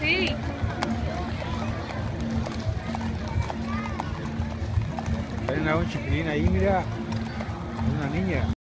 Sí. Hay una chiquilina ahí, mira. Una niña.